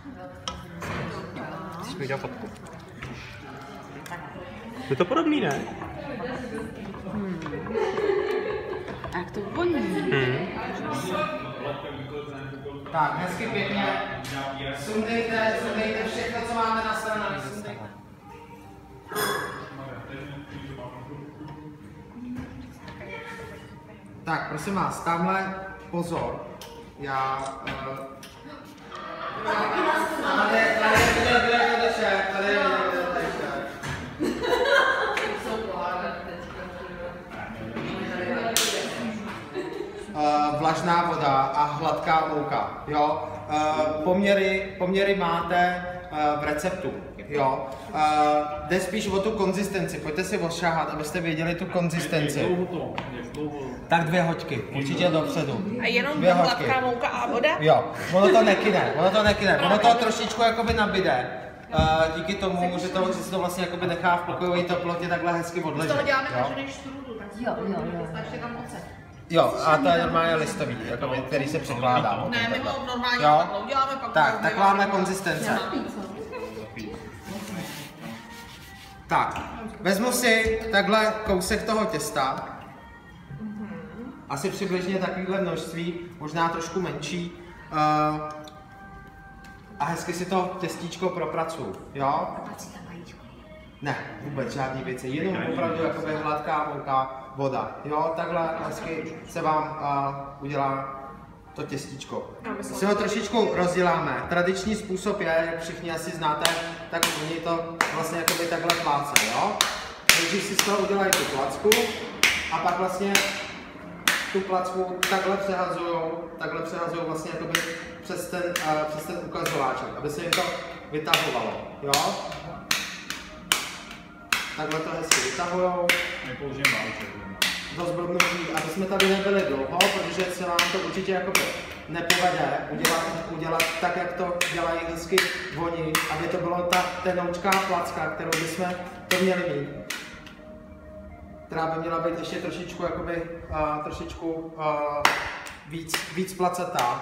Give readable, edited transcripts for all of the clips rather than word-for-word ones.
Chceš mi udělat fotku? Je to podobný, ne? A jak to voní? Tak, hezky pěkně. Sundejte všechno, co máte na stranách. Tak, prosím vás, tamhle pozor. Já... Tady vlažná voda a hladká mouka, jo. Poměry máte v receptu, jo. Jde spíš o tu konzistenci, pojďte si ošahat, abyste věděli tu konzistenci. Tak 2 hoďky, určitě dopředu. A jenom 2 hoďky. hladká mouka a voda? Jo, ono to nekyne, ono to trošičku jakoby nabide. Díky tomu, že se to vlastně jakoby nechá v pokojové teplotě takhle hezky odležet. Z toho děláme každý strudu, tak Jo. ještě tam ocet. Jo, a to je normálně listový, jakoby, který se přikládá. Ne, my ho normálně uděláme pak. Tak máme konzistence. Tak, vezmu si takhle kousek toho těsta. Asi přibližně takovéhle množství, možná trošku menší. A hezky si to těstíčko propracuju, jo? Ne, vůbec žádný věci, jenom opravdu jakoby hladká mouka, voda, jo? Takhle hezky se vám udělá to těstíčko. Si ho trošičku rozděláme. Tradiční způsob je, jak všichni asi znáte, tak oni to vlastně jakoby takhle pláce, jo? Takže si z toho udělají tu placku a pak vlastně tu placku takhle přehazují vlastně jakoby přes ten ukazováček, aby se jim to vytahovalo, jo? Takhle to hezky vytahujou. Nepoužijeme válček. Do zblbnutí, aby jsme tady nebyli dlouho, protože se vám to určitě jakoby nepovede udělat tak, jak to dělají hezky oni, aby to bylo ta tenoučká placka, kterou bychom to měli mít. Která by měla být ještě trošičku jakoby, víc placatá.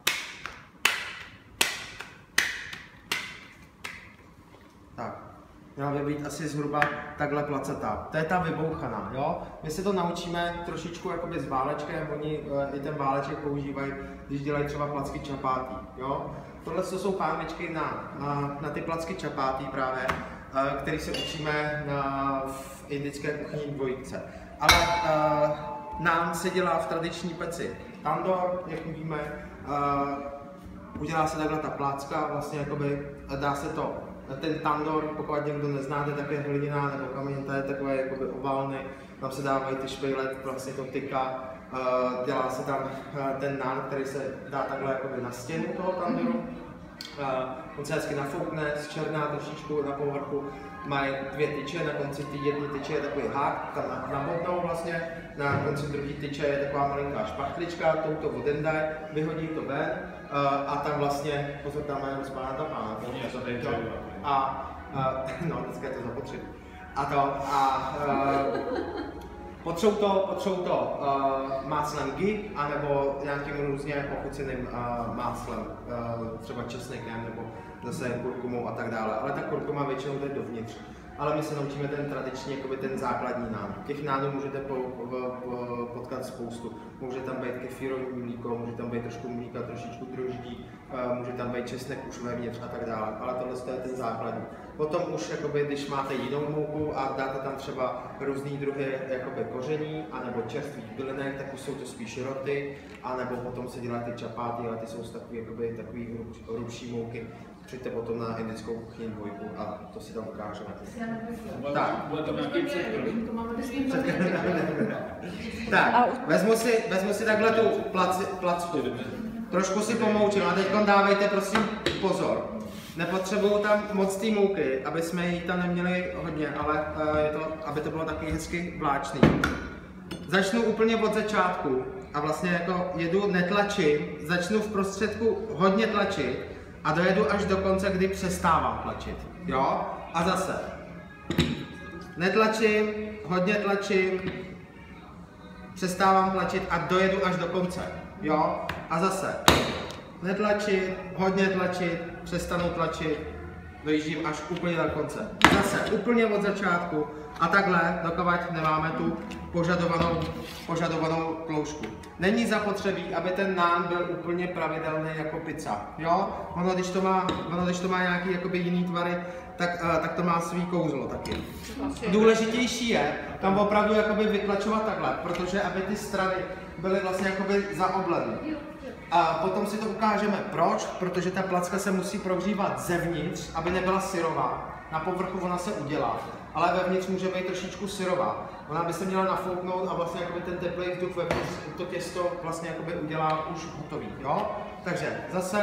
Tak, měla by být asi zhruba takhle placatá. To je ta vybouchaná, jo? My se to naučíme trošičku jakoby s válečkem, oni i ten váleček používají, když dělají třeba placky čapátí, jo? Tohle jsou pánvičky na ty placky čapátí právě, který se učíme v indické kuchyni dvojce. Ale nám se dělá v tradiční peci tandoor, jak víme, udělá se takhle ta plácka, vlastně jakoby dá se to, ten tandoor, pokud někdo neznáte, tak je hliněná nebo kamen, to je takové jakoby oválny, tam se dávají ty špejle, vlastně to tyka, dělá se tam ten nán, který se dá takhle jakoby na stěnu toho tandooru. On se hezky nafoukne, zčerná trošičku na povrchu, mají 2 tyče, na konci té jedné tyče je takový hák, tam nabodnou vlastně, na konci druhé tyče je taková malinká špachtlička, touto odendají, vyhodí to ven a tam vlastně, pozor, tam mají rozpána ta pána, no, dneska je to zapotřebí. Potřou to máslem ghee, anebo nějakým různě ochuceným máslem, třeba česnekem nebo zase kurkumou a tak dále, ale ta kurkuma většinou jde dovnitř. Ale my se naučíme ten tradiční, jakoby ten základní nán. Těch nánů můžete potkat spoustu. Může tam být kefírový mlíko, může tam být trošku mlíka, trošičku droždí, může tam být česnek už vevnitř a tak dále. Ale tohle je ten základní. Potom už, jakoby, když máte jinou mouku a dáte tam třeba různý druhy jakoby, koření, anebo čerstvých bylinek, tak už jsou to spíš roty, anebo potom se dělají ty čapáty, ale ty jsou z takový hrubší mouky. Přijďte potom na indickou kuchyni dvojku a to si tam ukážeme. Tak. Tak, vezmu si takhle tu placku. Trošku si pomoučím a teď dávejte prosím pozor. Nepotřebuju tam moc té mouky, aby jsme ji tam neměli hodně, ale aby to bylo taky hezky vláčný. Začnu úplně od začátku a vlastně jako jedu, netlačím, začnu v prostředku hodně tlačit a dojedu až do konce, kdy přestávám tlačit, jo? A zase. Netlačím, hodně tlačím, přestávám tlačit a dojedu až do konce, jo? A zase. Netlačit, hodně tlačit, přestanu tlačit, dojíždím až úplně na konce. Zase úplně od začátku a takhle, dokud nemáme tu požadovanou tloušku. Není zapotřebí, aby ten nán byl úplně pravidelný jako pizza. Jo? Ono, když to má nějaký jakoby jiný tvary, tak to má svý kouzlo taky. Důležitější je tam opravdu jakoby vytlačovat takhle, protože aby ty strany byly vlastně jakoby zaoblené. A potom si to ukážeme proč, protože ta placka se musí prohřívat zevnitř, aby nebyla syrová. Na povrchu ona se udělá, ale vevnitř může být trošičku syrová. Ona by se měla nafouknout a vlastně jakoby ten teplý vzduch vevnitř to těsto vlastně jakoby udělá už hotový. Jo? Takže zase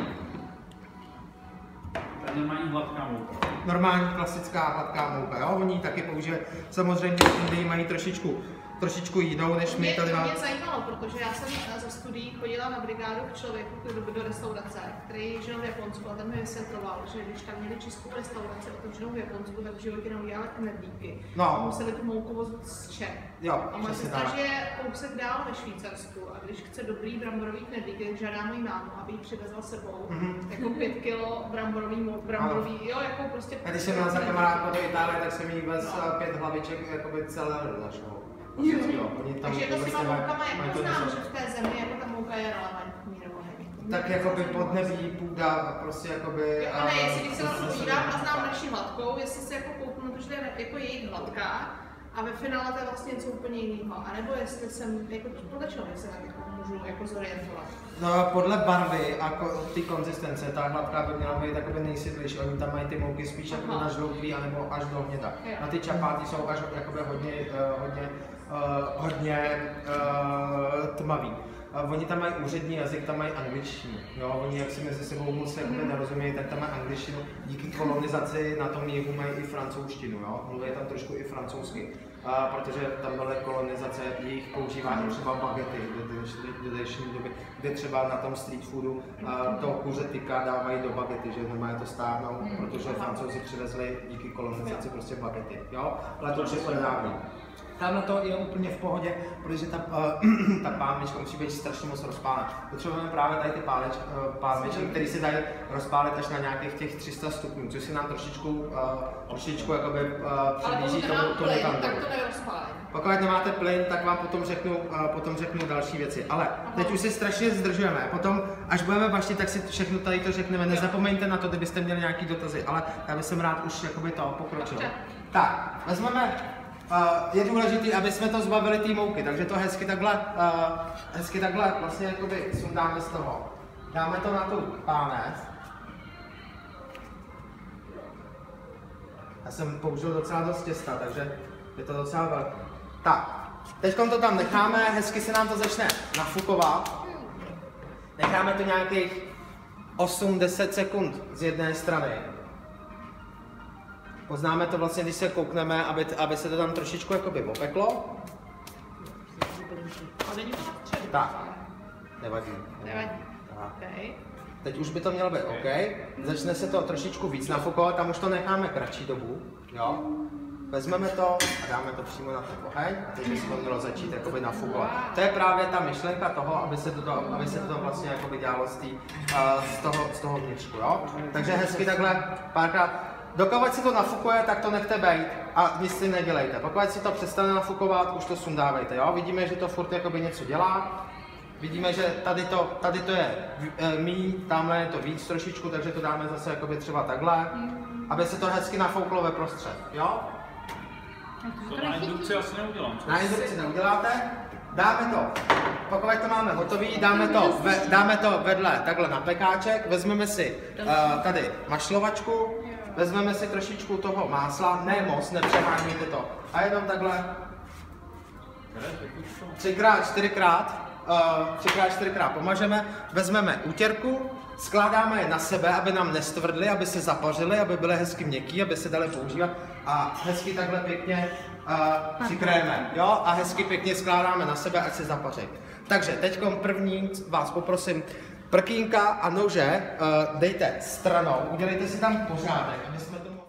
Normální hladká mouka. normální klasická hladká mouka, jo? Oni ji taky používají. Samozřejmě Indii mají trošičku jinou, než my tady máme. Mě zajímalo, protože já jsem ze studií chodila na brigádu k člověku do restaurace, který žil v Japonsku a ten mi vysvětloval, že když tam měli českou restauraci otevřenou v Japonsku, tak v životě neudělali knedlíky. No. A museli tu mouku vozit z Čech. Jo, A moje přesně sestra tak. žije kousek dál ve Švýcarsku a když chce dobrý bramborový knedlík, tak žádá moji mámu, aby jí přivezla sebou jako 5 kilo bramborový, jo, jako prostě. A když jsem měl za kamarádku do Itálie, tak jsem jí vez 5 hlaviček jakoby celé našeho. Takže to s těma moukama, jak poznám, že v té zemi jako ta mouka je relevantní nebo není? Tak jakoby podnebí, půda, prostě jakoby... Jo, a ne, jestli když se na to dívám a znám naši hladkou, jestli se jako kouknu, protože je jako jejich hladká a ve finále to je vlastně něco úplně jiného, anebo jestli jsem, jako podle čeho se tak jako můžu jako zorientovat. No, podle barvy a ty konzistence, ta hladká by měla být jakoby nejsytlejší, oni tam mají ty mouky spíš jakoby na žloutlý, anebo až do hněda. Na ty čapáty jsou až jakoby hodně tmavý. Oni tam mají úřední jazyk, tam mají angličtinu. Jo? Oni jak si mezi sebou moc nerozumějí, tak tam mají angličtinu. Díky kolonizaci na tom jihu mají i francouzštinu. Jo? Mluví tam trošku i francouzsky. Protože tam byla kolonizace jejich používání třeba bagety do dnešní doby, kde třeba na tom street foodu to kuře tyka dávají do bagety, že nemají to stáhnout, protože Francouzi přivezli díky kolonizaci prostě bagety. Jo? Ale to už je nedávno. Tamhle to je úplně v pohodě, protože ta pánvička musí být strašně moc rozpálená. Potřebujeme právě tady ty pánvičky, které se dají rozpálit až na nějakých těch 300 stupňů, což se nám trošičku jakoby přiblíží tomu tandoru. Tak to nerozpálí. Pokud nemáte plyn, tak vám potom řeknu další věci. Ale teď už si strašně zdržujeme. Potom, až budeme baštit, tak si všechno tady to řekneme. Nezapomeňte na to, kdybyste měli nějaký dotazy, ale já bych rád už jakoby to pokročil. Tak, vezmeme. Je důležité, aby jsme to zbavili té mouky, takže to hezky takhle vlastně jakoby sundáme z toho. Dáme to na tu pánev. Já jsem použil docela dost těsta, takže je to docela velké. Tak, teď to tam necháme, hezky se nám to začne nafukovat. Necháme to nějakých 8-10 sekund z jedné strany. Poznáme to vlastně, když se koukneme, aby se to tam trošičku jakoby opeklo. A není to třeba? Tak, nevadí. Okay. Teď už by to mělo být OK. Začne se to trošičku víc nafukovat, tam už to necháme kratší dobu. Jo? Vezmeme to a dáme to přímo na ten oheň, teď by se to mělo začít jakoby nafukovat. To je právě ta myšlenka toho, aby se to vlastně jakoby dělalo z toho vnitřku. Jo? Takže hezky takhle párkrát. Dokud si to nafukuje, tak to nechte bejt a nic si nedělejte. Pokud si to přestane nafukovat, už to sundávejte. Jo? Vidíme, že to furt jakoby něco dělá. Vidíme, že tady to je míň, tamhle je to víc trošičku, takže to dáme zase jakoby třeba takhle, aby se to hezky nafouklo ve prostřed. Jo? To na indukci asi neudělám. Na indukci neuděláte. Dáme to, pokud to máme hotový, dáme to vedle takhle na pekáček, vezmeme si tady mašlovačku, vezmeme si trošičku toho másla, ne moc, nepřehánějte to. A jenom takhle 3x4krát pomažeme, vezmeme útěrku, skládáme je na sebe, aby nám nestvrdly, aby se zapařily, aby byly hezky měkký, aby se daly používat a hezky takhle pěkně přikryjeme, jo? A hezky pěkně skládáme na sebe, ať se zapaří. Takže teď první vás poprosím, prkínka a nože dejte stranou, udělejte si tam pořádek, aby jsme to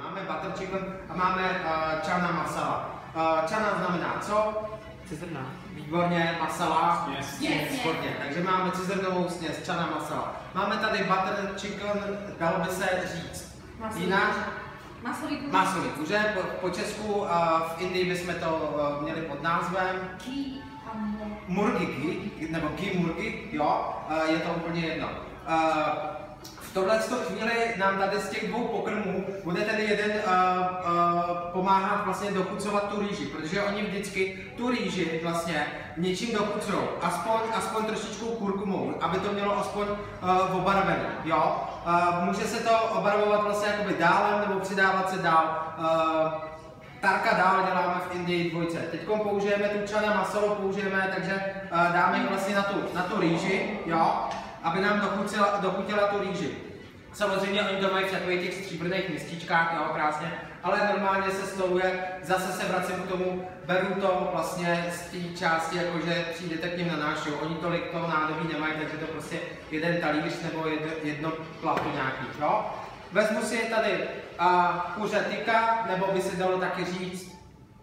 Máme butter chicken a máme chana masala. Chana znamená co? Cizrna. Výborně, masala. Směs. Výborně, takže máme cizrnovou směs, chana masala. Máme tady butter chicken, dalo by se říct. Jinak? Masový kuře, po česku v Indii bychom to měli pod názvem murgi ghee, nebo ghee murgi, jo, je to úplně jedno. V tohle chvíli nám tady z těch dvou pokrmů bude ten jeden pomáhat vlastně dochucovat tu rýži, protože oni vždycky tu rýži vlastně něčím dochucují, aspoň trošičku kurkumou, aby to mělo aspoň obarvený, jo. Může se to obarvovat vlastně jakoby dálem nebo přidávat se dál. Tarka dál děláme v Indii dvojce. Teď použijeme tu chana masalu, takže dáme ji vlastně na tu rýži, jo, aby nám dochutila tu rýži. Samozřejmě oni to mají v takových těch stříbrných mističkách, jo, krásně, ale normálně se stoluje, zase se vracím k tomu, beru to vlastně z té části, jakože přijdete k nim na náš, jo. Oni tolik toho nádobí nemají, takže to prostě jeden talíř nebo jedno plato nějaký, jo. Vezmu si tady kuře tikka, nebo by se dalo taky říct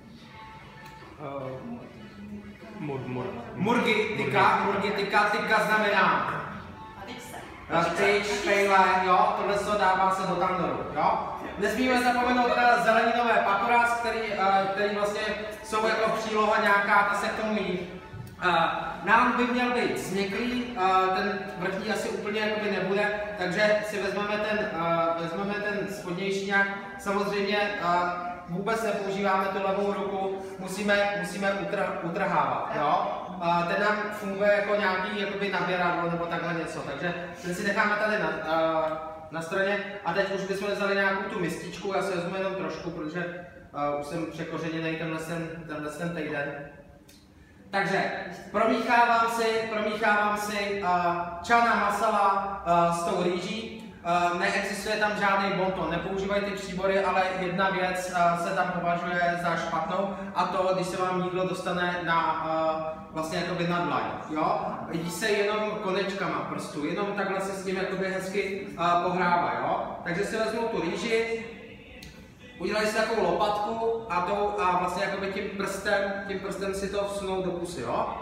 murgi tikka, tikka znamená tyč, fejle, jo, tohle se dává se do tandoru, jo. Nesmíme zapomenout zeleninové pakoras, který vlastně jsou jako příloha nějaká, ta se k tomu jí. Nám by měl být změklý, ten vrchní asi úplně jakoby nebude, takže si vezmeme ten spodnější nějak. Samozřejmě vůbec nepoužíváme tu levou ruku, musíme utrhávat, jo. Ten nám funguje jako nějaký jakoby naběradlo nebo takhle něco, takže ten si necháme tady na straně a teď už bychom vzali nějakou tu mističku, já si vezmu jenom trošku, protože už jsem překořeněný tenhle týden. Takže promíchávám si chana masala s tou rýží. Neexistuje tam žádný bonton, nepoužívají ty příbory, ale jedna věc se tam považuje za špatnou, a to, když se vám jídlo dostane vlastně jakoby na dlaň, jo? Jí se jenom konečkama prstů, jenom takhle se s tím jakoby hezky pohrává, jo? Takže si vezmou tu rýži, udělají si takovou lopatku a vlastně jakoby tím prstem si to vsunou do pusy, jo?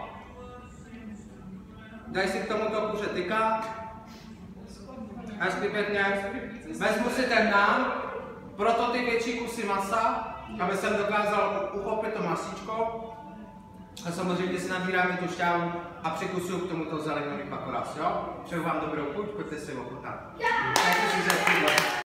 Dají si k tomu to kuře tikka. Hezky pěkně. Vezmu si ten nán, proto ty větší kusy masa, aby jsem dokázal uchopit to masíčko. A samozřejmě si nabíráme tu šťávu a přikusuju k tomuto zelenový pakoras, jo? Přeju vám dobrou chuť, pojďte si ochutnat.